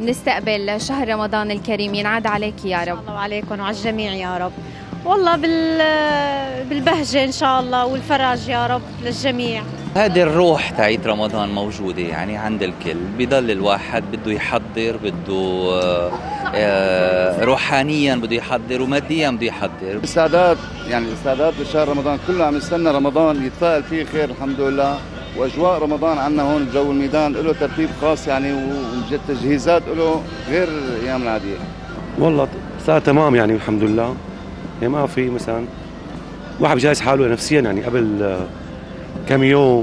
بنستقبل شهر رمضان الكريم، ينعاد عليك يا رب. الله وعليكم وعلى الجميع يا رب. والله بالبهجة إن شاء الله والفرج يا رب للجميع. هذه الروح تاعت رمضان موجودة يعني عند الكل، بضل الواحد بده يحضر، بده روحانيا بده يحضر وماديا بده يحضر. استعداد لشهر رمضان، كله عم يستنى رمضان يتفائل فيه خير الحمد لله. واجواء رمضان عندنا هون بجو الميدان له ترتيب خاص يعني، والتجهيزات له غير الايام العاديه. والله صار تمام يعني الحمد لله، يعني ما في مثلا واحد بجهز حاله نفسيا يعني قبل كم يوم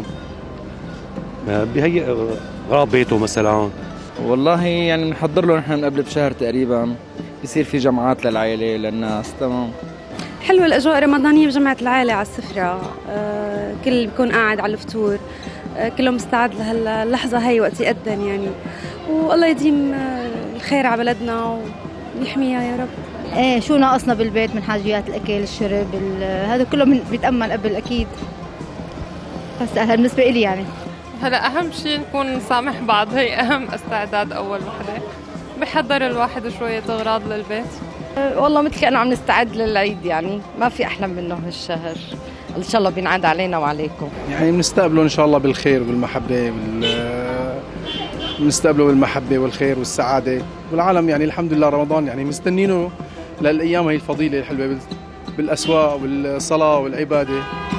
بهيئ غراب بيته مثلا. والله يعني بنحضر له نحن من قبل بشهر تقريبا، بصير في جمعات للعائله للناس. تمام، حلوة الأجواء الرمضانية بجمعة العائلة على السفرة، كل بيكون قاعد على الفطور، كله مستعد لهاللحظة هي وقت يأذن يعني. والله يديم الخير على بلدنا ويحميها يا رب. ايه شو ناقصنا بالبيت من حاجيات الاكل الشرب هذا كله بيتأمل قبل اكيد. بس بالنسبة لي يعني هلا اهم شيء نكون نسامح بعض، هي اهم استعداد اول وحده. بحضر الواحد شويه اغراض للبيت. والله مثل كأنه عم نستعد للعيد يعني، ما في احلى منه هالشهر. ان شاء الله بينعاد علينا وعليكم. يعني بنستقبله ان شاء الله بالخير والمحبه، بنستقبله بالمحبه والخير والسعاده والعالم يعني. الحمد لله رمضان يعني مستنينه للايام هي الفضيله الحلوه بالاسواق والصلاه والعباده.